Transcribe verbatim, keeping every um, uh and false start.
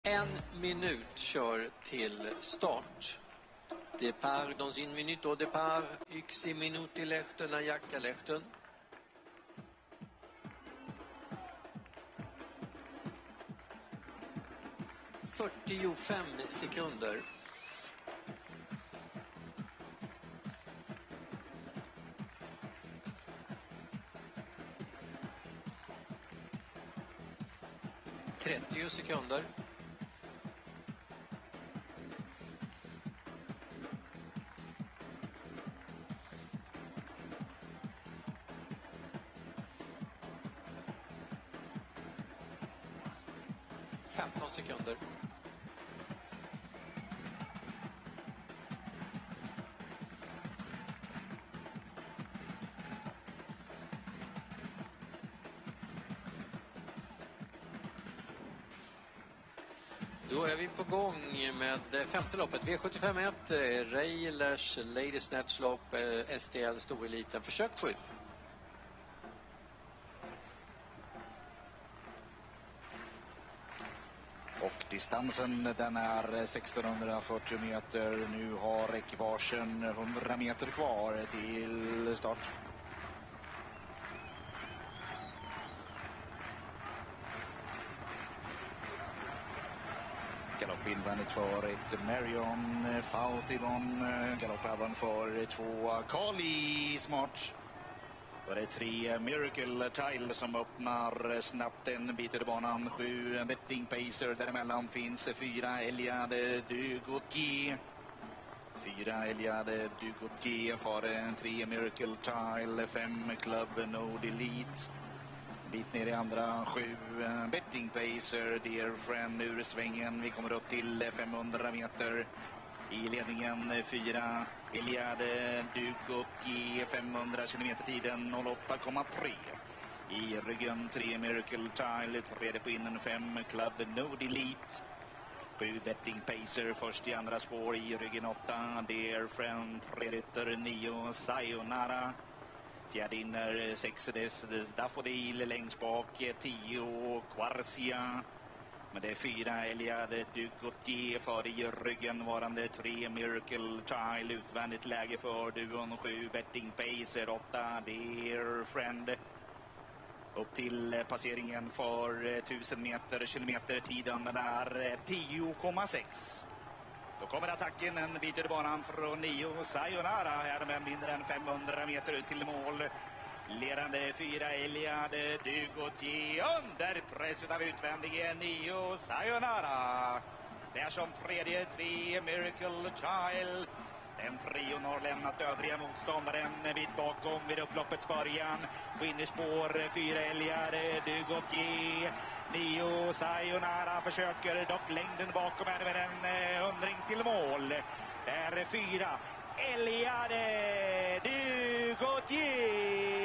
En minut kör till start. Départ dans une minute au départ. X minut i Lehten, Jacka Lehten. fyrtiofem sekunder. trettio sekunder. femton sekunder. Då är vi på gång med femte loppet. V sjuttiofem ett, Railers Lady Snatch lopp, S T L Storeliten. Försök sju. Och distansen den är sextonhundrafyrtio meter. Nu har ekipagen hundra meter kvar till start. Galopp invändigt för ett Marion Fautibon. Galopp även för två Kali Smart. Då är det tre Miracle Tile som öppnar snabbt en bit över banan. Sju Betting Pacer. Däremellan finns fyra Eliade Dugoutier. Fyra Eliade Dugoutier för tre Miracle Tile. Fem Club Nord Elite. Bit ner i andra. Sju Betting Pacer. Dear Friend ur svängen. Vi kommer upp till femhundra meter. I ledningen fyra Eliade Dugoutier, femhundra kilometer tiden noll åtta komma tre. I ryggen tre Miracle Tile, tredje på innen fem Club Nord Elite. Sju Betting Pacer först i andra spår, i ryggen åtta Dear Friend, tre rytter nio Sayonara. Fjärde inner sex Daffodil, längst bak tio Quarcia. Men det är fyra Eliade Dugoutier för i ryggen varande tre Miracle Tile. Utvändigt läge för duon. Sju Betting Pacer, åtta Dear Friend. Upp till passeringen för tusen meter, kilometer tiden den är tio komma sex. Då kommer attacken en bit ur banan från nio Sayonara. Här med mindre än femhundra meter ut till mål. Ledande fyra Eliade Dugoutier under press av utvändigen nio Sayonara. Där som tredje tre Miracle Child. Den trion har lämnat övriga motståndaren en bit bakom vid upploppets början. På innerspår fyra Eliade Dugoutier. nio Sayonara försöker dock längden bakom är med en hundring till mål. Där är fyra Eliade Dugoutier.